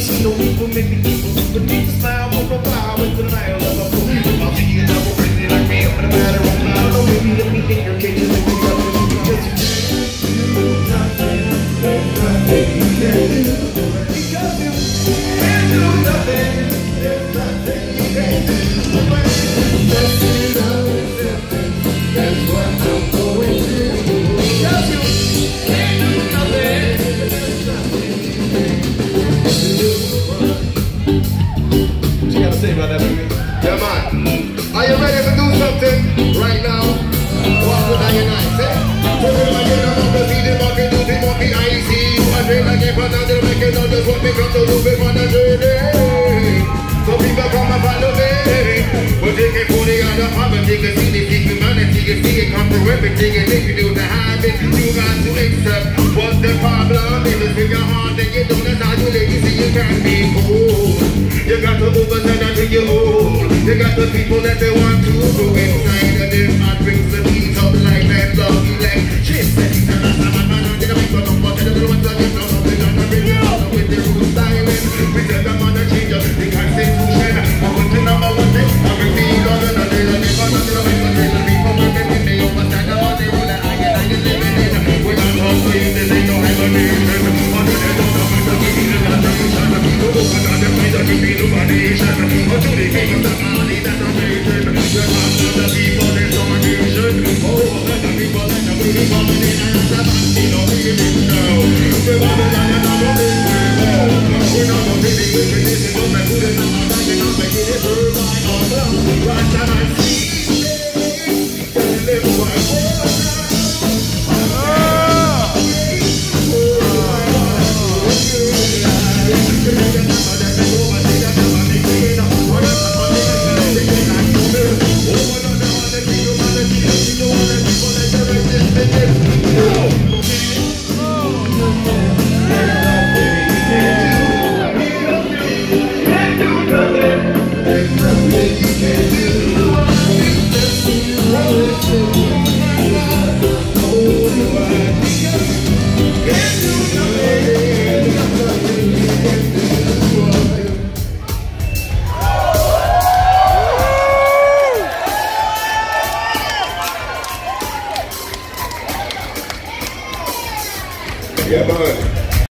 No evil make me evil, but need to smile, won't comply with the Nile of a fool. I'll see you double crazy like me, I'm in a matter of time. Oh, baby, let me think your case, let me tell you. Because you do nothing, there's nothing you can do. Because you can't do nothing, there's nothing you can do. That's what I'm going through. Because you can't do nothing, there's nothing you can do. What you gotta say about that, baby? Yeah, man. Are you ready to do something right now? What would I unite, eh? So when I get on the see the monkey, do the monkey, I see you. I feel like if another make it on the swap, me come to do it on the journey. So people come and follow me. We'll take it for the other half, and they can see the humanity, you see it come through everything, and if you do the habit, you got to accept what the problem is. It's in your heart, and you don't know how you live, you see you can't be cool. You got to overstand until you're old. You got the people that they